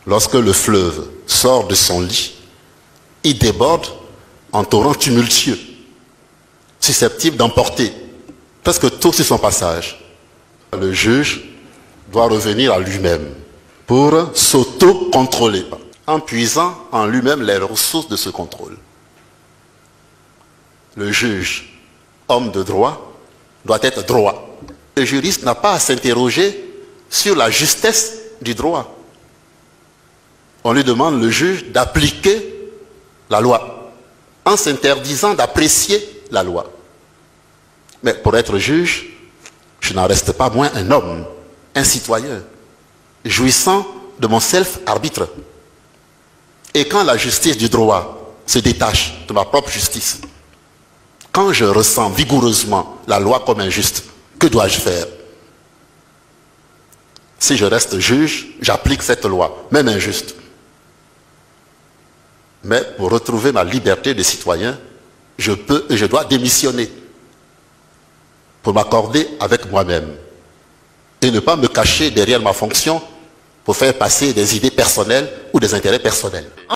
Lorsque le fleuve sort de son lit, il déborde en torrent tumultueux, susceptible d'emporter presque tout sur son passage. Le juge doit revenir à lui-même pour s'auto-contrôler, en puisant en lui-même les ressources de ce contrôle. Le juge, homme de droit, doit être droit. Le juriste n'a pas à s'interroger sur la justesse du droit. On lui demande, le juge, d'appliquer la loi, en s'interdisant d'apprécier la loi. Mais pour être juge, je n'en reste pas moins un homme, un citoyen, jouissant de mon self-arbitre. Et quand la justice du droit se détache de ma propre justice, quand je ressens vigoureusement la loi comme injuste, que dois-je faire? Si je reste juge, j'applique cette loi, même injuste. Mais pour retrouver ma liberté de citoyen, je peux et je dois démissionner pour m'accorder avec moi-même et ne pas me cacher derrière ma fonction pour faire passer des idées personnelles ou des intérêts personnels.